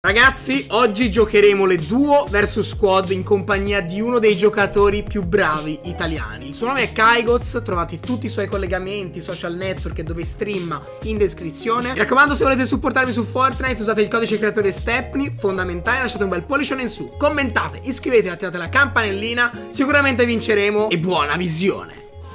Ragazzi, oggi giocheremo le duo vs squad in compagnia di uno dei giocatori più bravi italiani. Il suo nome è Kaigoz, trovate tutti i suoi collegamenti, social network e dove streama in descrizione. Mi raccomando, se volete supportarmi su Fortnite usate il codice creatore Stepney, fondamentale, lasciate un bel pollicione in su, commentate, iscrivetevi, attivate la campanellina, sicuramente vinceremo e buona visione.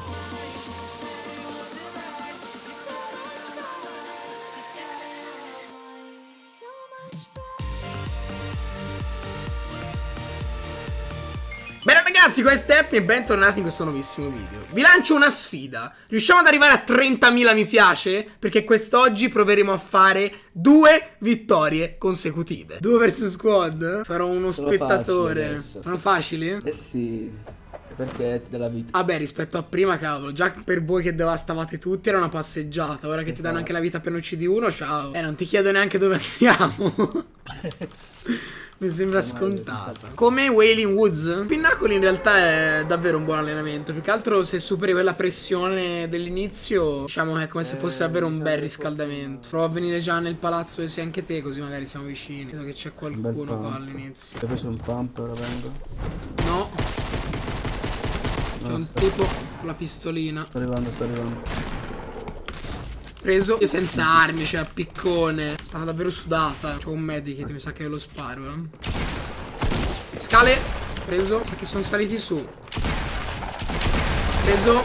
Bene ragazzi, questo è Stepney e bentornati in questo nuovissimo video. Vi lancio una sfida. Riusciamo ad arrivare a 30.000 mi piace? Perché quest'oggi proveremo a fare 2 vittorie consecutive. 2 vs squad? Sarò uno spettatore. Sono facili? Eh sì, perché ti dà la vita. Vabbè, rispetto a prima, cavolo, già per voi che devastavate tutti era una passeggiata. Ora che ti danno anche la vita per uccidi uno, ciao. Non ti chiedo neanche dove andiamo. Mi sembra scontata. Come Wailing Woods. Pinnacoli in realtà è davvero un buon allenamento. Più che altro se superi quella pressione dell'inizio, diciamo che è come se fosse davvero un bel riscaldamento. Prova a venire già nel palazzo dove sei anche te, così magari siamo vicini. Vedo che c'è qualcuno qua all'inizio. Hai preso un pump, ora vengo. No. C'è un tipo con la pistolina. Sto arrivando. Preso. Io senza armi, cioè a piccone. Stava davvero sudata. C'ho un medikit, mi sa che lo sparo, Scale. Preso. Perché sono saliti su. Preso.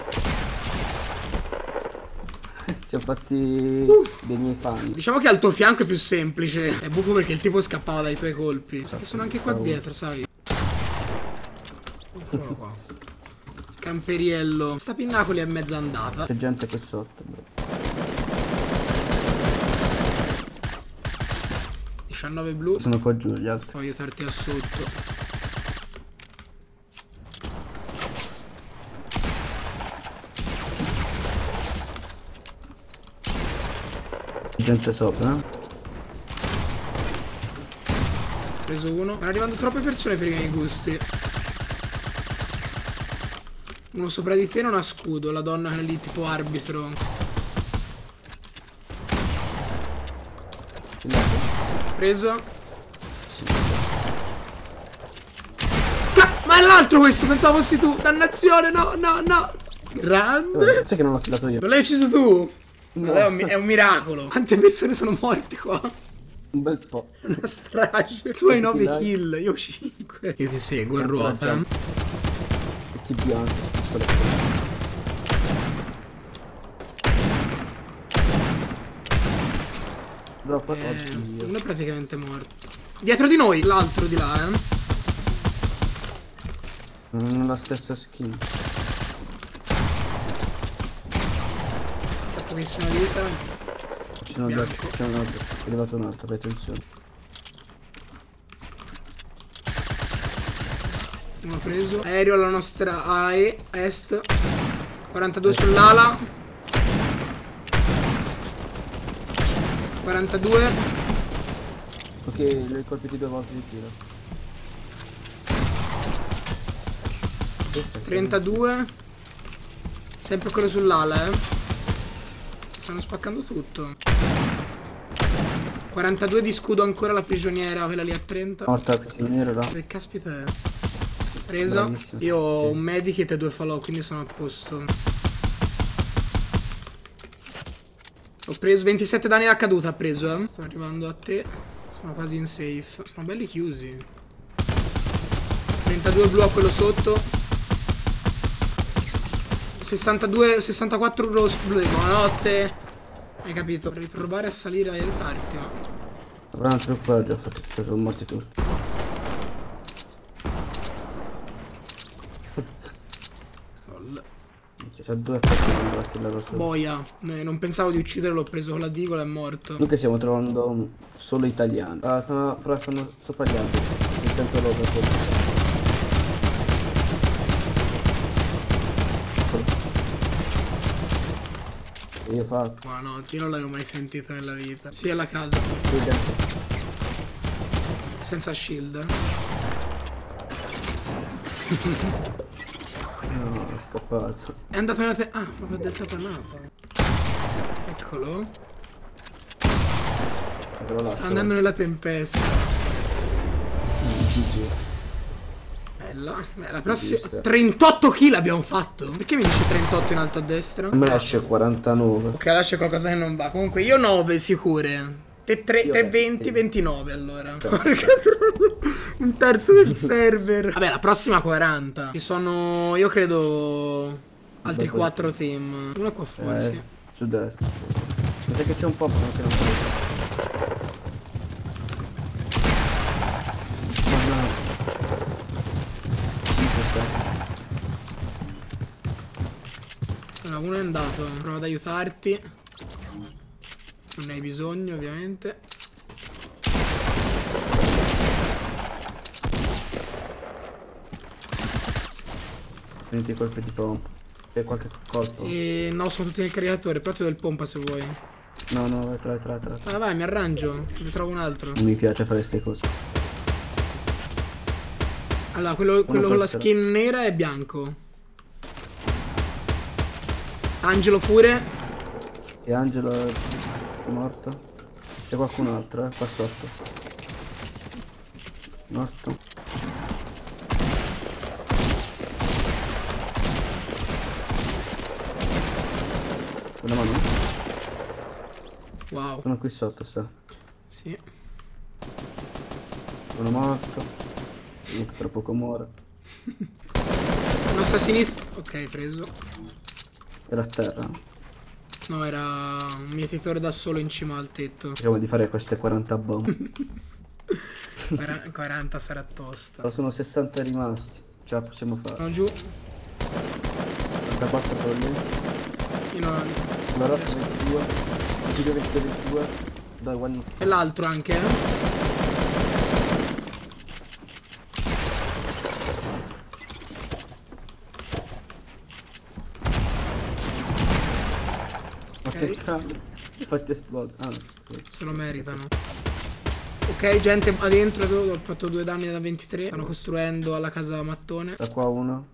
Ci ho fatti dei miei fan. Diciamo che al tuo fianco è più semplice. È buffo perché il tipo scappava dai tuoi colpi. Che sono anche qua dietro, sai. Eccolo qua. Camperiello. Sta Pinnacoli è mezza andata. C'è gente qui sotto, bro. 19 blu. Sono qua giù gli altri. Puoi aiutarti a sotto. C'è gente sopra, Preso uno. Stanno arrivando troppe persone per i miei gusti. Uno sopra di te non ha scudo. La donna è lì tipo arbitro. Preso. Sì. Ma è l'altro questo, pensavo fossi tu. Dannazione, no. Grande. Sai che non l'ho killato io. Non l'hai ucciso tu? No. È un miracolo. Quante persone sono morte qua? Un bel po'. Una strage. Tu hai 9 kill, io 5. Io ti seguo a ruota. Tutti bianchi. Però poi oggi uno è praticamente morto. Dietro di noi, l'altro di là, non ha la stessa skin. Fa pochissima vita. C'è un altro, è arrivato un altro, fai attenzione. Uno preso. Aereo alla nostra AE, est. 42 sull'ala. 42. Ok, li ho colpiti 2 volte di tiro. 32. Sempre quello sull'ala, Stanno spaccando tutto. 42 di scudo ancora la prigioniera, quella lì a 30. Morta la prigioniera là. Che caspita è? Presa. Bravissimo. Io ho un medikit e 2 falò, quindi sono a posto. Ho preso 27 danni da caduta, ha preso, Sto arrivando a te. Sono quasi in safe. Sono belli chiusi. 32 blu a quello sotto. 62, 64 rosso blu. Buonanotte. Hai capito? Vorrei provare a salire a aiutarti, ma Però non ti preoccupare, già ho fatto, sono morti tutti. C'è 2 boia. Non pensavo di uccidere, l'ho preso con la digola, è morto. Noi che stiamo trovando solo italiani. Stanno sopra gli altri. Mi sento loro per Io faccio. Buonanotte, io non l'avevo mai sentito nella vita. Sì, alla casa. Senza shield. No, è scappato. È andato nella te... Ah, proprio del satanato. Eccolo. Sta andando nella tempesta. GG. Bella. Beh, la prossima. 38 kill abbiamo fatto. Perché mi dice 38 in alto a destra? Me lascia 49. Ok, lascia qualcosa che non va. Comunque io 9 sicure. Te 20, 29 allora. Un terzo del server. Vabbè, la prossima 40. Ci sono, io credo, altri 4 team. Uno qua fuori, sì. Su destra. Ma sai che c'è un po' che non vedo. Allora, uno è andato. Provo ad aiutarti. Non ne hai bisogno, ovviamente. Finiti i colpi di pompa. C'è qualche colpo? No, sono tutti nel caricatore. Però ti do il pompa se vuoi. No, tra. Ah, vai, mi arrangio. Ne trovo un altro. Non mi piace fare queste cose. Allora, quello con la skin nera è bianco. Angelo pure. E Angelo è morto. C'è qualcun altro, qua sotto. Morto. Una mano? Wow. Sono qui sotto, sta. Sì. Sono morto. Tra poco muore. La nostra sinistra. Ok, preso. Era a terra. No, era un mietitore da solo in cima al tetto. Cerchiamo di fare queste 40 bombe. 40 sarà tosta. Sono 60 rimasti. Ce la possiamo fare. Sono giù. 44 con lì. Io non... La rossa 22. Video 22. Dai, one. E l'altro anche, Infatti esplode. Ah, no. Se lo meritano. Ok, gente qua dentro. Ho fatto 2 danni da 23. Stanno costruendo alla casa mattone. Da qua uno.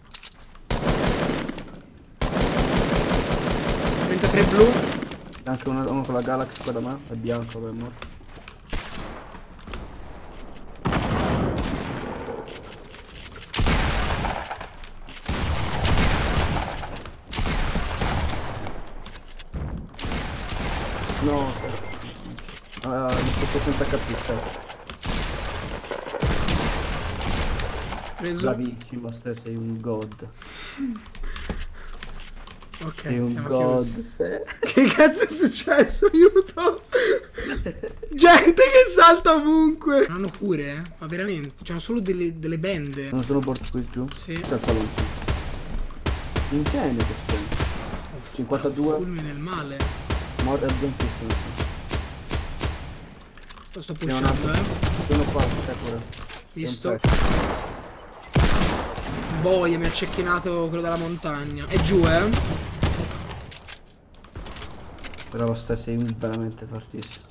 33 blu. Anche uno con la Galaxy qua da me. È bianco per morto. No, mi sto 100 HP. Preso. Bravissimo, sei un god. Ok, Sei un siamo god. chiusi. Che cazzo è successo? Aiuto! Gente che salta ovunque. Non hanno cure, ma veramente. C'hanno solo delle bende. Non sono portato qui giù? Sì. C'è il palloncino. Incendio questo. 52. Fulmine nel male. Morto argentissimo. Lo sto pushando, Sono qua, c'è pure. Visto? Boia, mi ha cecchinato quello della montagna. È giù, Però sei veramente fortissimo.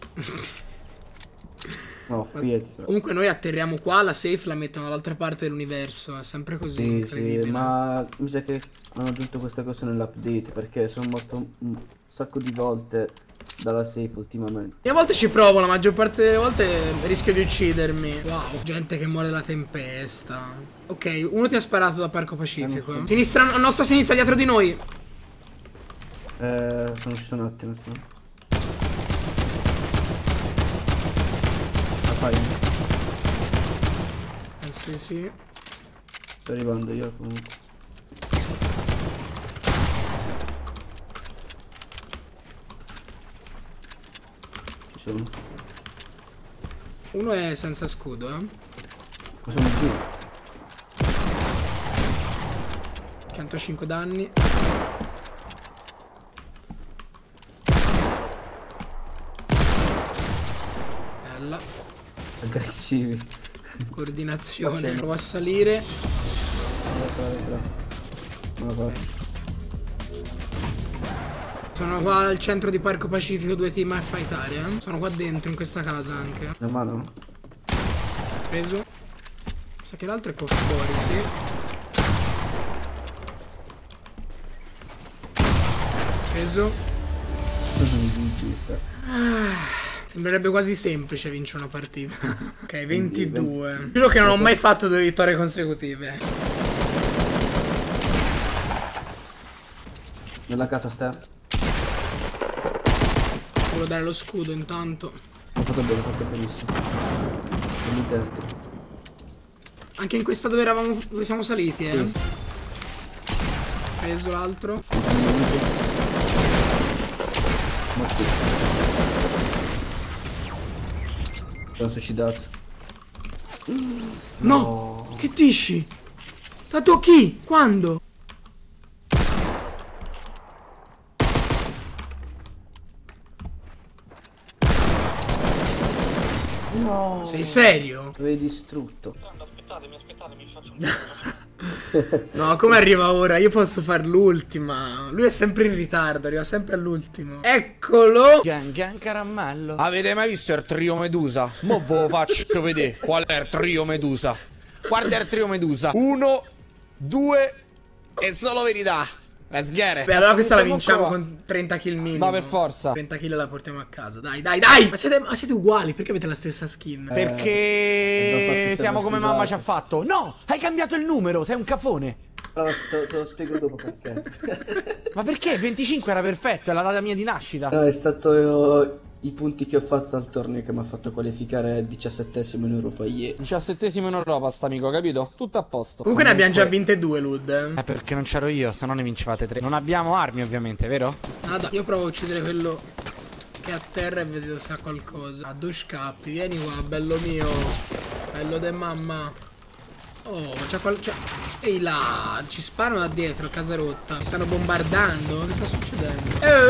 No, fieti. Comunque noi atterriamo qua, la safe la mettono dall'altra parte dell'universo. È sempre così, Sì, incredibile. sì, ma mi sa che hanno aggiunto questa cosa nell'update, perché sono morto un sacco di volte dalla safe ultimamente. E a volte ci provo, la maggior parte delle volte rischio di uccidermi. Wow, gente che muore dalla tempesta. Ok, uno ti ha sparato da Parco Pacifico. Sinistra, a nostra sinistra, dietro di noi. Sono uscito un attimo. La fai? Penso di sì. Sto arrivando io comunque. Ci sono. Uno è senza scudo, Ma sono giù. 105 danni. Bella. Aggressivi. Coordinazione. Provo a salire. Sono qua al centro di Parco Pacifico, 2 team a fightare, Sono qua dentro, in questa casa anche. La mano? Preso. Sa che l'altro è qua fuori, sì. Preso. Sembrerebbe quasi semplice vincere una partita. Ok, 22. Giuro che non ho mai fatto 2 vittorie consecutive. Nella casa sta. Volevo dare lo scudo intanto. Ho fatto benissimo. Sono lì dentro. Anche in questa dove eravamo, dove siamo saliti, Sì. Preso l'altro. Morti. Sono suicidato. No! Che dici? Dato chi? Quando? No. Sei serio? L'avevi distrutto. Aspettatemi, faccio un No, come arriva ora? Io posso far l'ultima. Lui è sempre in ritardo, arriva sempre all'ultimo. Eccolo! Gang caramello. Avete mai visto il trio Medusa? Mo ve lo faccio vedere qual è il trio Medusa. Guarda il trio Medusa. 1, 2 e solo verità. Let's get it. Beh, allora questa la vinciamo con 30 kill minimo. Ma per forza. 30 kill la portiamo a casa. Dai, dai, dai! Ma siete uguali, perché avete la stessa skin? Perché siamo come mamma ci ha fatto. No, hai cambiato il numero, sei un cafone. Allora, te lo spiego dopo perché. Ma perché? 25 era perfetto, è la data mia di nascita. No, è stato i punti che ho fatto al torneo che mi ha fatto qualificare 17esimo in Europa ieri. 17esimo in Europa, sta amico, capito? Tutto a posto. Comunque ne abbiamo già vinte 2, Lud. Perché non c'ero io, se no ne vincevate 3. Non abbiamo armi, ovviamente, vero? Nada, io provo a uccidere quello che è a terra e vedo se ha qualcosa. A 2 scappi, vieni qua, bello mio. Bello de mamma. Oh, c'è ehi là, ci sparano da dietro, casa rotta. Ci stanno bombardando, che sta succedendo?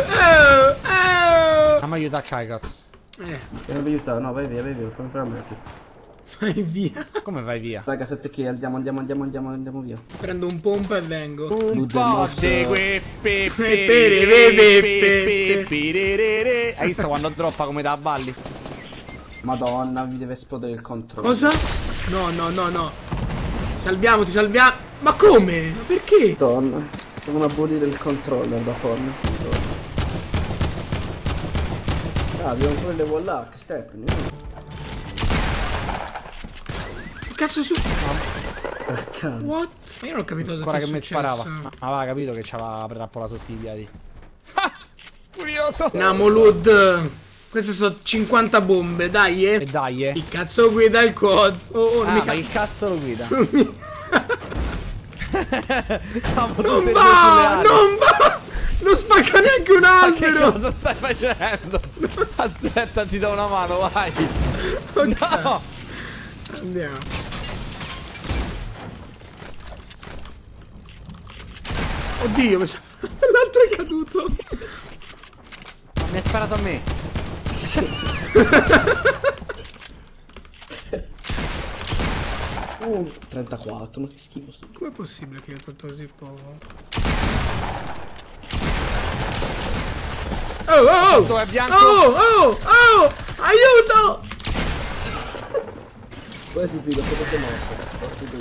Ma aiuta a cazzo. Devi aiutare, no, vai via, fammi fare a me. Vai via. Come vai via? Raga, 7 kill, andiamo via. Prendo un pompa e vengo. Un po' di Hai visto quando droppa come da balli? Madonna, vi deve esplodere il controllo. Cosa? No, no, no, no. Salviamoti, salviamo. Ma come? Ma perché? Madonna, devono abolire il controller da forno. Ah, abbiamo pure le wall che stepni. Che cazzo è su? Cazzo. What? Io non ho capito cosa Ancora è che mi successo. sparava. Ma aveva capito che c'aveva la trappola sotto i piedi. Ah! Curioso! Namolud. Queste sono 50 bombe, dai, E dai, Chi cazzo guida il quad? Oh, Ah, mica... ma che cazzo lo guida? Non Non va! Non va! Non spacca neanche un Ma che albero! cosa stai facendo? Aspetta, ti do una mano, vai! Ok. No! Andiamo. Oddio, l'altro è caduto. Ma mi ha sparato a me! 34, ma che schifo sto. Com'è possibile che io ho tolto così poco? Oh, oh, oh! Dove è bianco? Oh, oh, oh! Aiuto! Poi ti spiego cosa sei morto. Lo spiego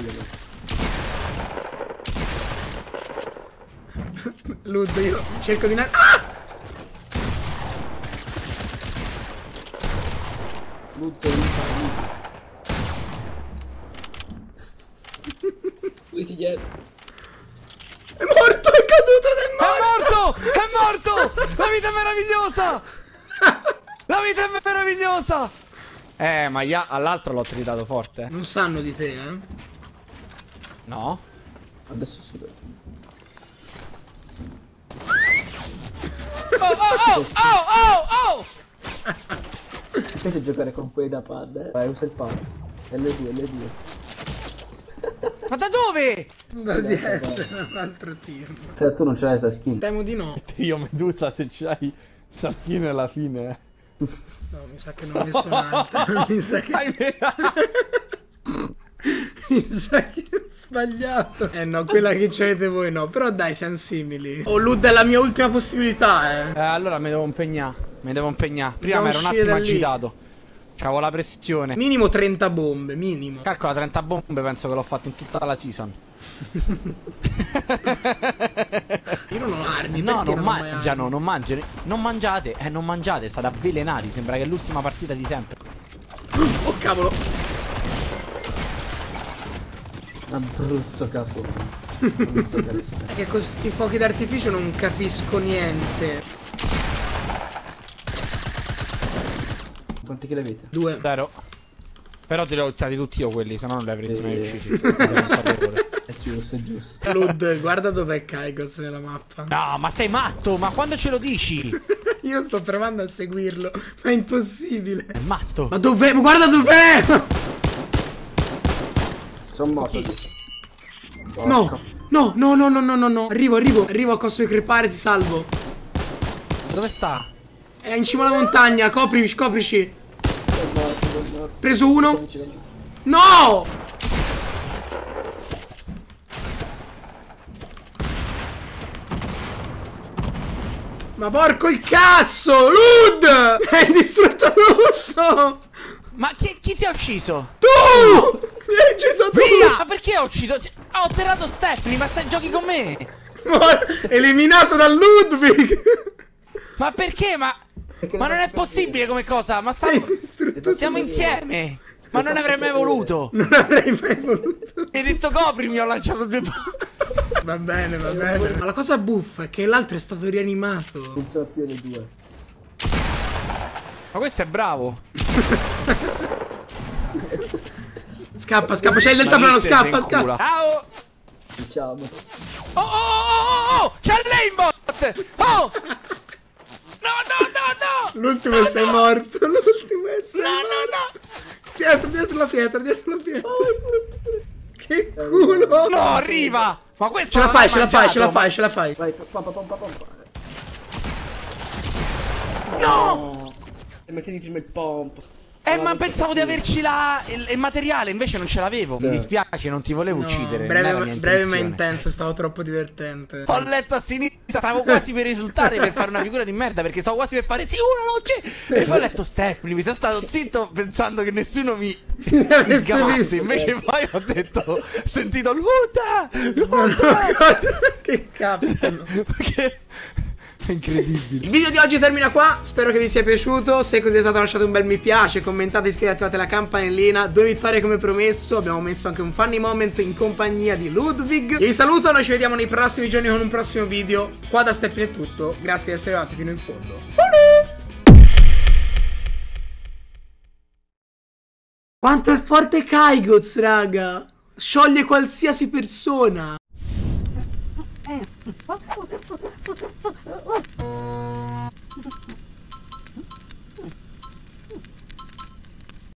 io. Lud, io cerco di... Ah! Butto in farmi. Qui ti dietro. È morto, è caduto ed è È morto! morto! È morto! La vita è meravigliosa! La vita è meravigliosa! Ma all'altro l'ho tritato forte. Non sanno di te, No? Adesso si Oh, oh, oh, oh, oh! Mi piace giocare con quei da pad, eh. Vai, usa il pad. L2. Ma da dove? Da dietro, un altro team. Se tu non ce l'hai sta skin. Temo di no. Io Medusa se c'hai sta skin alla fine. No, mi sa che non ho messo un'altra. Mi sa che... Mi sa che ho sbagliato. No, quella che c'avete voi no. Però dai, siamo simili. Oh, Lud è la mia ultima possibilità, Allora mi devo impegnare. Prima Dobbiamo mi ero un uscire attimo da lì. agitato. C'avevo la pressione. Minimo 30 bombe, minimo. Calcola 30 bombe, penso che l'ho fatto in tutta la season. Io non ho armi, No, perché non non ho mai mangiano, armi? non mangiano. Non mangiate, non mangiate, state avvelenati. Sembra che è l'ultima partita di sempre. Oh cavolo. Ma brutto capo. Brutto questo. È che con questi fuochi d'artificio non capisco niente. Quanti che avete? 2. Zero. Però te li ho usati tutti io quelli, se no non li avresti mai uccisi. È giusto, è giusto. Lud, guarda dov'è Kaigos nella mappa. No, ma sei matto? Ma quando ce lo dici? Io sto provando a seguirlo, ma è impossibile. È matto. Ma dov'è? Ma guarda dov'è! Sono morto. No, no, no, no, no, no, no, no. Arrivo a costo di crepare, ti salvo. Dove sta? È in cima alla montagna, coprici. Preso uno. No! Ma porco il cazzo! Lud! Hai distrutto tutto! Ma chi ti ha ucciso? Tu! Mi hai ucciso tu! Via! Ma perché ho ucciso? Ho atterrato Stephanie, ma stai giochi con me? Eliminato da Ludwig! Ma perché? Ma non è possibile come cosa? Ma Hai distrutto siamo tutto. insieme! Ma non avrei mai voluto! Non avrei mai voluto. Hai detto coprimi, ho lanciato due Va bene, va bene. Ma la cosa buffa è che l'altro è stato rianimato. Non sono più le due. Ma questo è bravo! Scappa, c'è il deltaplano, scappa. Ciao! Diciamo. Oh! C'è l'aimbot! Oh! No! L'ultimo è sei morto. L'ultimo è sei No! morto. Dietro la pietra. Che culo. No, arriva! Ma questo Ce la non l'ha fai. mangiato, Vai, pompa. No! E mettevi prima il pompa. Ma pensavo di averci il materiale, invece non ce l'avevo. Mi dispiace, non ti volevo uccidere. non era mia Breve ma intenzione. intenso, è stato troppo divertente. Ho letto a sinistra, stavo quasi per risultare per fare una figura di merda, perché stavo quasi per fare sì, uno lo uccide. E poi ho letto Stephanie, mi sono stato zitto pensando che nessuno mi avesse sgamasse. visto. Invece poi ho detto, ho sentito Luda! Sono cose che capitano. Perché è incredibile. Il video di oggi termina qua, spero che vi sia piaciuto. Se così è stato, lasciate un bel mi piace, commentate, iscrivetevi, attivate la campanellina. 2 vittorie come promesso, abbiamo messo anche un funny moment in compagnia di Ludwig. Io vi saluto, noi ci vediamo nei prossimi giorni con un prossimo video. Qua da Stephanie è tutto, grazie di essere arrivati fino in fondo. Quanto è forte Kaigoz, raga! Scioglie qualsiasi persona.